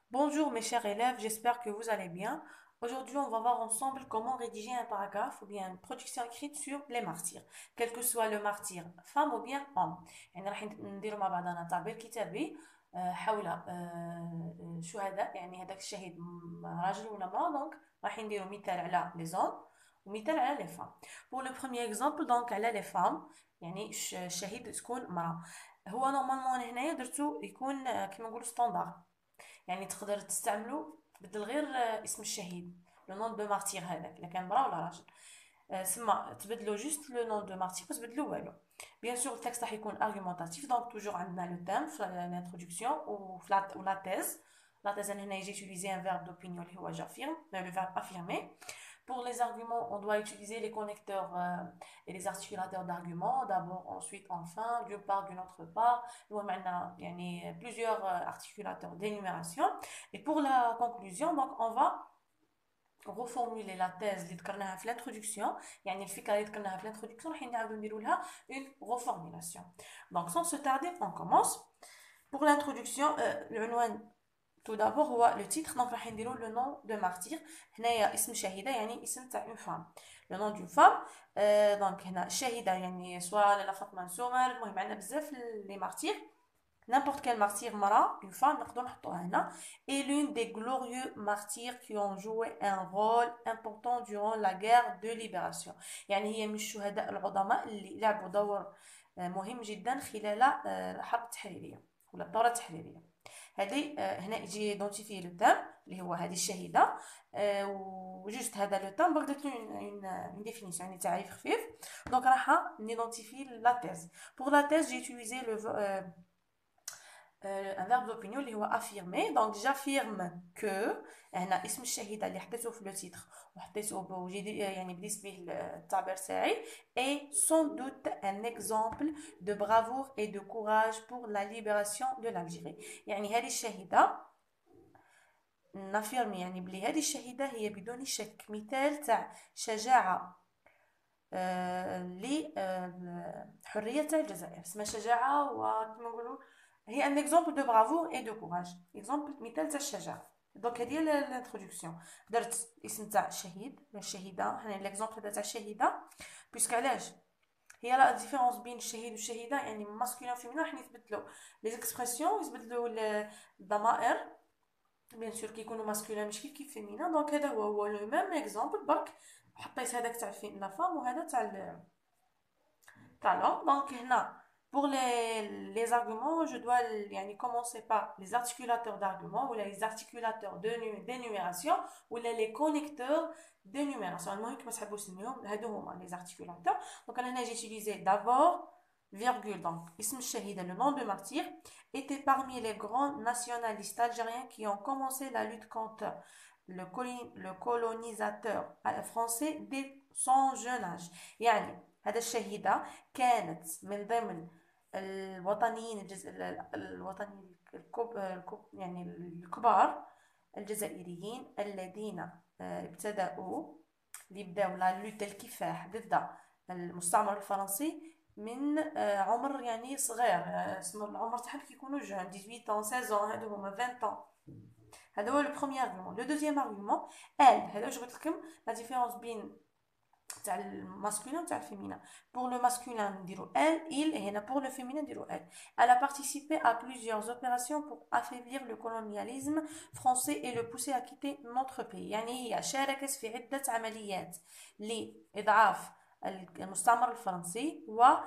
Bonjour mes chers élèves, j'espère que vous allez bien. Aujourd'hui, on va voir ensemble comment rédiger un paragraphe ou bien une production écrite sur les martyrs, quel que soit le martyr, femme ou bien homme. يعني راح نديروا مع بعضنا تعبير كتابي حول شهداء، يعني هذاك الشهيد راجل ولا امرأة. دونك راح نديروا مثال على les hommes ومثال على les femmes. Pour le premier exemple donc على les femmes، يعني الشهيد تكون امرأة. هو نورمالمون هنايا درتو يكون كيما نقولوا ستاندار، يعني تقدر تستعملو تبدل غير اسم الشهيد، لو نون دو مارتير هذاك الا كان مرا ولا راجل. سما تبدلو جوست لو نون دو مارتير، ما تبدلو والو. بيان سور التكست راح يكون ارغيومونتاتيف، دونك توجور عندنا لو تيم في الانتروداكسيون ولا تيز. لا thèse, هنا يجي utiliser un verbe d'opinion اللي هو j'affirme, le verbe affirmer. Pour les arguments, on doit utiliser les connecteurs et les articulateurs d'arguments, d'abord, ensuite, enfin, d'une part, d'une autre part. Nous avons plusieurs articulateurs d'énumération. Et pour la conclusion, donc, on va reformuler la thèse اللي ذكرناها في l'introduction، يعني الفكرة اللي ذكرناها في l'introduction راح نعاودو نديرو لها une reformulation. Donc sans se tarder, on commence. Pour l'introduction, العنوان tout d'abord هو le titre، donc راح نديرو le nom de martyr. هنايا اسم شهيدة يعني اسم تاع une femme، le nom d'une femme. دونك هنا شهيدة يعني سواء لاله فاطمة نسومر، المهم عندنا بزاف لي مارتير. N'importe quel martyr مرأة une femme نقدرو نحطوها هنا. Et l'une des glorieux martyrs qui ont joué un rôle important durant la guerre de libération، يعني هي من الشهداء العظماء اللي لعبوا دور مهم جدا خلال الحرب التحريرية ولا الثورة التحريرية. هذه هنا يجي ايدونتيفي لو تام اللي هو هذه الشهيده. وجوست هذا لو تام درت له اون ديفينيسيون يعني تعريف خفيف. دونك راح نيدونتيفي لا تيز. بور لا تيز جي utilisé le un verbe d'opinion اللي هو affirmer. donc j'affirme que هنا اسم الشهيده اللي حطيته في لو تيتر وحطيته بوجي يعني بديت به التعبير تاعي. et sans doute un exemple de bravoure et de courage pour la libération de l'Algérie. يعني هذه الشهيده نافيرمي يعني بلي هذه الشهيده هي بدون شك مثال تاع شجاعه لحريه تاع الجزائر. اسمها شجاعه وكما نقولوا هي ان اكزومبل دو برافور اي دو كوراج، اكزومبل مثال تاع الشجاعه. دونك هذه هي الانتروداكسيون. درت اسم تاع الشهيد الشهيده، هنا ليكزومبل تاع الشهيده بيسك علاش هي لا ديفيرونس بين الشهيد والشهيده، يعني ماسكولين وفيمينين راح يتبدلوا لي زيكسبرسيون، يتبدلوا الضمائر بيان سور كيكونوا ماسكولين مش كيف فيمينا. دونك هذا هو لو ميم اكزومبل، برك حطيت هذاك تاع لا فام وهذا تاع لوم. دونك هنا pour les arguments je dois يعني commencer par les articulateurs d'arguments ou les articulateurs d'énumération ou les connecteurs d'énumération. المهم كما تحبوا تسميهم هادو هما les articulateurs. donc انا هنا j'ai utilisé d'abord virgule. donc اسم الشهيدة le nom de martyr était parmi les grands nationalistes algériens qui ont commencé la lutte contre le colonisateur français dès son jeune âge. يعني هذا الشهيدة كانت من ضمن الوطنيين الوطنيين يعني الكبار الجزائريين الذين ابتدأوا اللي بداو لا لوت الكفاح ضد المستعمر الفرنسي من عمر يعني صغير. اسمه العمر تاعهم كيكونوا جون 18 16 هادو هما 20 هذا هو لو بروميير ارغيومون. لو دوزيام ارغيومون هذا واش قلت لكم لا ديفيرونس بين تاع الماسكولين وتاع الفيمينين. pour le masculin نديرو elle il et هنا pour le féminin نديرو elle. elle a participé à plusieurs opérations pour affaiblir le colonialisme français et le pousser à quitter notre pays. يعني هي شاركت في عدة عمليات لإضعاف المستعمر الفرنسي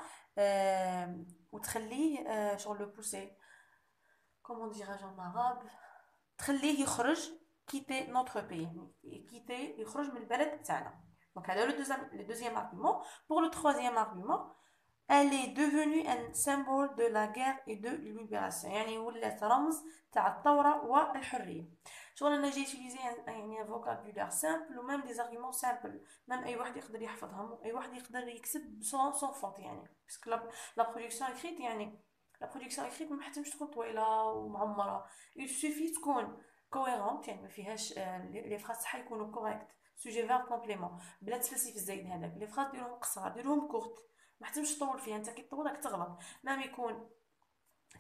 وتخليه شغل لو بوسي comment dirais-je en arabe، تخليه يخرج quitter notre pays، quitter يخرج من البلد تاعنا. Donc, alors le deuxième argument. Pour le troisième argument, elle est devenue un symbole de la guerre et de libération. يعني ولات رمز تاع الثورة والحرية. شغل أنا جي utiliser يعني un vocabulaire simple و même des arguments simples. même أي واحد يقدر يحفظهم وأي واحد يقدر يكتب sans faute يعني. parce que la production écrite يعني la production écrite ما حتمش تكون طويلة ومعمرة. il suffit تكون cohérente يعني ما فيهاش لي فراس تاعها يكونوا correct sujet verbe complément بلا تفلسي في الزايد هذاك. لي فراس ديروهم قصيره ديروهم كورت، ما حتمش تطول فيها، انت كي تطول راك تغلط. مام يكون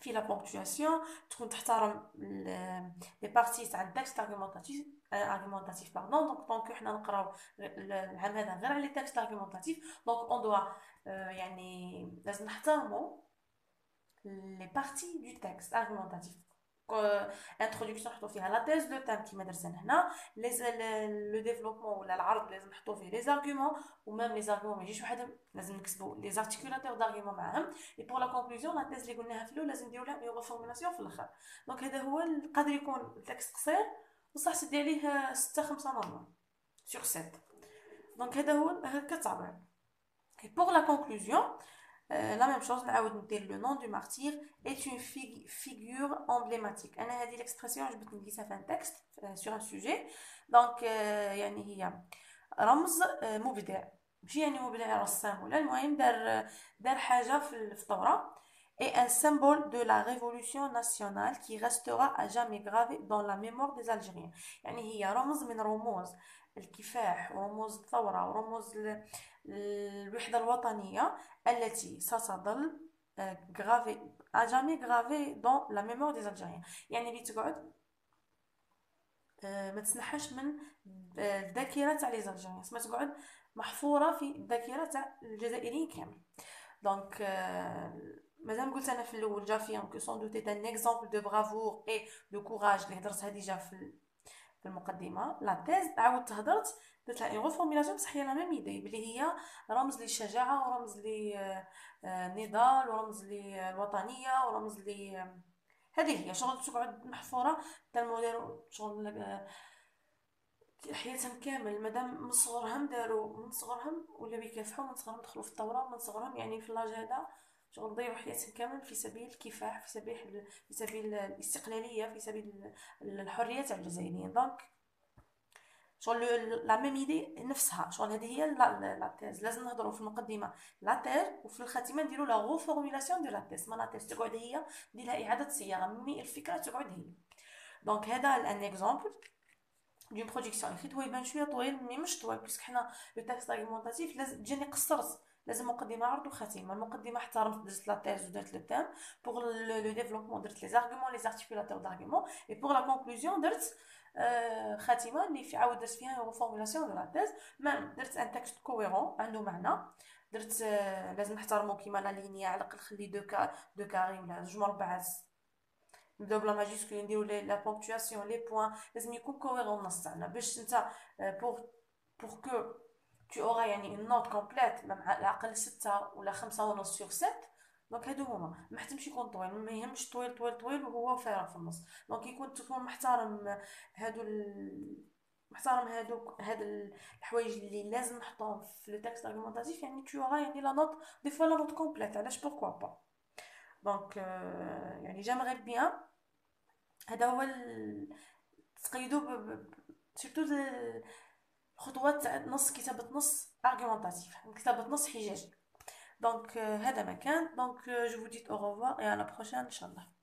في لا بونكتواسيون تكون تحترم لي بارتي تاع التكست ارغيومونطاتيف باردون. دونك حنا نقراو العام هذا غير على لي تكست ارغيومونطاتيف. دونك اون دوا يعني لازم نحترمو لي بارتي دو تكست ارغيومونطاتيف. انتروداكسيون نحطو فيها لا تيز، لو تام كيما درسنا هنا، لو ديفلوبمون ولا العرض لازم نحطو فيه لي زارغيومون، ومام لي زارغيومون ما يجيش وحدهم، لازم نكتبو لي زارتيكولاتور دارغيومون معاهم. اي بور لا كونكلوزيون لا تيز اللي قلناها في الاول لازم نديرو لها اون ريفورمولاسيون في الاخر. دونك هذا هو قادر يكون التكست قصير بصح سدي عليه 6 5 نورمال سور 7. دونك هذا هو هكا الطابع. اي بور لا كونكلوزيون la même chose, le nom du martyr est une figure emblématique. أنا هذه l'expression جبت نقيسها في un texte sur un sujet. donc يعني هي رمز مبدع، ماشي يعني مبدع رسام ولا، المهم دار حاجة في الثورة. et un symbole de la révolution nationale qui restera à jamais gravé dans la mémoire des Algériens. يعني هي رمز من رموز الكفاح ورموز الثورة ورموز الوحدة الوطنية التي ستظل gravée à jamais gravée dans la mémoire des Algériens. يعني اللي تقعد ما تسنحش من الذاكرة تاع لي زالجيريان، ما تقعد محفورة في الذاكرة تاع الجزائريين كامل. دونك مادام قلت انا في الاول جافيان كو سون دوتي ان اكزامبل دو برافور اي دو كوراج اللي هضرتها ديجا في المقدمه. لا تيز عاودت هضرت درت لها اون ريفورميلاسيون بصح هي لا ميم ايدي بلي هي رمز للشجاعه ورمز للنضال ورمز للوطنيه ورمز ل هذه هي شغل تقعد محفوره تاع المدير شغل حياتهم كامل. مادام من صغرهم داروا، من صغرهم ولاو يكافحوا، من صغرهم دخلوا في الثوره، من صغرهم يعني في لاج هذا شغل ضيعوا حياتهم كامل في سبيل الكفاح، في سبيل الاستقلاليه، في سبيل الحريه تاع الجزائريين. دونك شغل لا ميم ايدي نفسها، شغل هذه هي لا تيز. لازم نهضروا في المقدمه لا تيز وفي الخاتمه نديروا لا غوفورميلاسيون دو لا تيز. ما لا تيز تقعد هي ندير اعاده صياغه، مي الفكره تقعد هي. دونك هذا ان اكزامبل دون برودكسيون اكريت. هو يبان شويه طويل مي مش طويل، باسكو حنا لو تيكست ارغيومونطاتيف لازم تجيني قصرت، لازم مقدمه عرض وخاتمه. المقدمه احترمت درت لا تيز ودرت لو تام، بوغ لو ديفلوبمون درت لي زارغيومون لي زارتيكولاتور دارغيومون، اي بوغ لا كونكلوزيون درت خاتمه اللي في عاود درت فيها ريفورمولاسيون دو لا تيز. مام درت ان تكست كويرون عنده معنى. درت لازم نحترمو كيما لا لينيا، على الاقل خلي دو كاري ولا جوج مربعات، نبداو بلا ماجيسكول، نديرو لا بونكتواسيون لي بوين، لازم يكون كوهيرون النص تاعنا باش نتا بور كو tu auras يعني une note complète مع العقل 6 ولا 5 ونص سور 7. دونك هادو هما ما حتمش يكون طويل، ما يهمش طويل طويل طويل وهو فارغ في النص. دونك يكون تكون محترم هادو محترم هاد الحوايج اللي لازم نحطوهم في لو تكست ارغيومونطاتيف. يعني tu auras يعني لا نوت دي فوا لا نوت كومبليت، علاش بوركوا با. دونك يعني جامغي بيان هذا هو تقيدو سورتو الخطوات تاع نص كتابة نص ارغيومونطاتيف، كتابة نص حجاجي. دونك هذا ما كان. دونك جو vous dis au revoir et à la prochaine ان شاء الله.